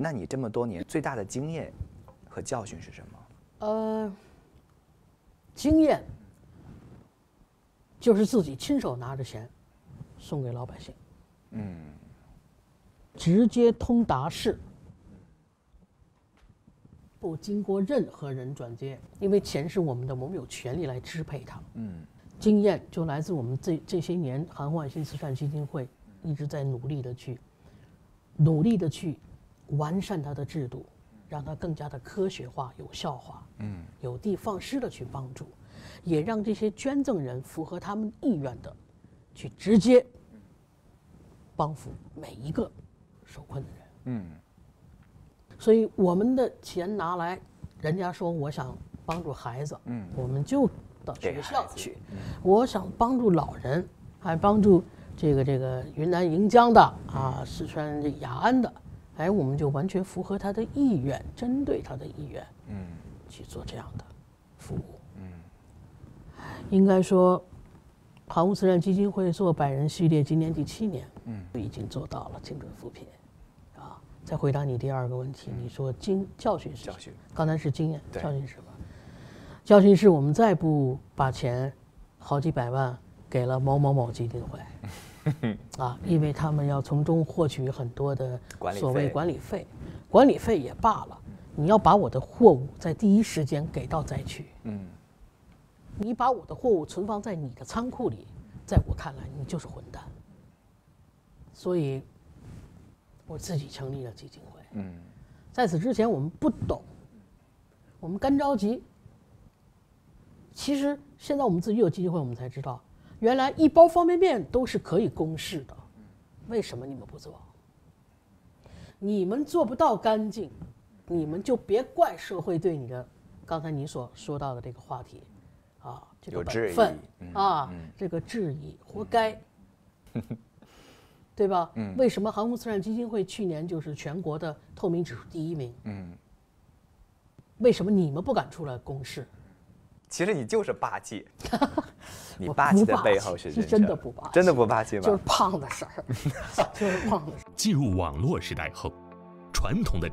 那你这么多年最大的经验和教训是什么？ 经验就是自己亲手拿着钱送给老百姓，直接通达式，不经过任何人转接，因为钱是我们的，我们有权利来支配它。经验就来自我们这些年韩焕新慈善基金会一直在努力的去完善它的制度，让它更加的科学化、有效化，有的放矢的去帮助，也让这些捐赠人符合他们意愿的，去直接帮扶每一个受困的人。所以我们的钱拿来，人家说我想帮助孩子，我们就到学校去；我想帮助老人，还帮助这个云南盈江的啊，四川雅安的，哎，我们就完全符合他的意愿，针对他的意愿，去做这样的服务。应该说，韩屋慈善基金会做百人系列，今年第7年，已经做到了精准扶贫。再回答你第2个问题，你说教训是？刚才是经验，教训是什么？教训是我们再不把钱好几百万给了某某某基金会，因为他们要从中获取很多的所谓管理费，管理费也罢了，你要把我的货物在第一时间给到灾区，你把我的货物存放在你的仓库里，在我看来你就是混蛋。所以我自己成立了基金会。在此之前我们不懂，我们干着急。其实现在我们自己有基金会，我们才知道，原来1包方便面都是可以公示的，为什么你们不做？你们做不到干净，你们就别怪社会对你的刚才你所说到的这个话题，这个本分这个质疑，活该。对吧？为什么韩屋慈善基金会去年就是全国的透明指数第1名？为什么你们不敢出来公示？ 其实你就是霸气，你霸气的背后是真的不霸气， 真的不霸气吗？ 就是胖的事儿，就是胖的事儿。 进入网络时代后，传统的